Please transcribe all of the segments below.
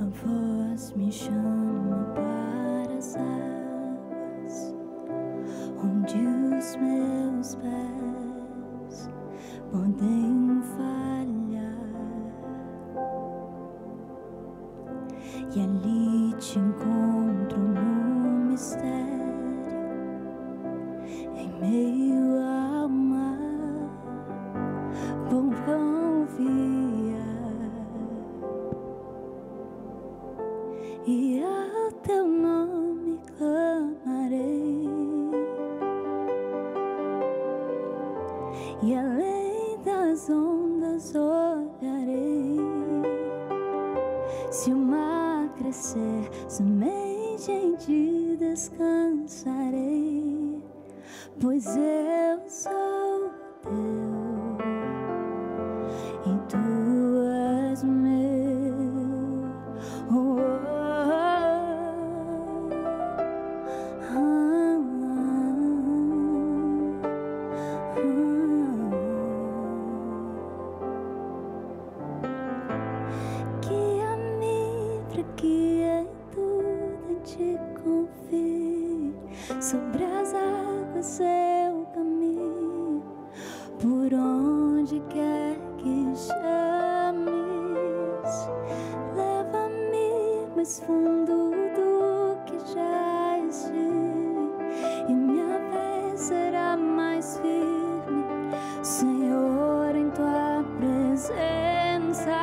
A voz me chama para as águas, onde os meus pés podem falhar, e ali te encontro no mistério, em meio ao mar, vou confiar, e ao teu nome clamarei, e além das ondas olharei. Se o mar crescer, somente em ti descansarei, pois eu sou teu e tu és meu. Oh, oh, oh, oh, oh. Guia-me para que em tudo te confie, sobre as águas eu caminho, por onde quer que chames. Leva-me mais fundo do que já estive, e minha fé será mais firme, Senhor, em tua presença.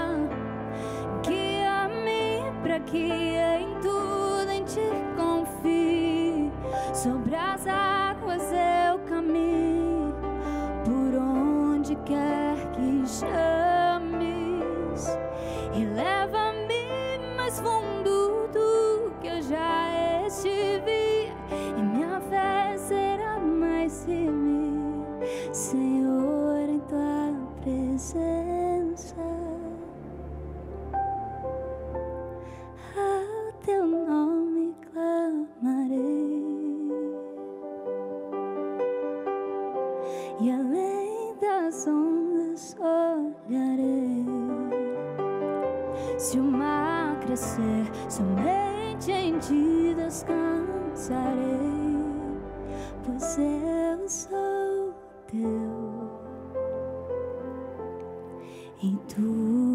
Guia-me para que em tudo em ti confie, sobre as águas eu caminho, por onde quer que chames, e leva-me mais fundo do que eu já estive, e minha fé será mais firme, Senhor, em tua presença. Ao teu nome clamarei, e além das ondas olharei. Se o mar crescer, somente em ti descansarei, pois eu sou teu e tu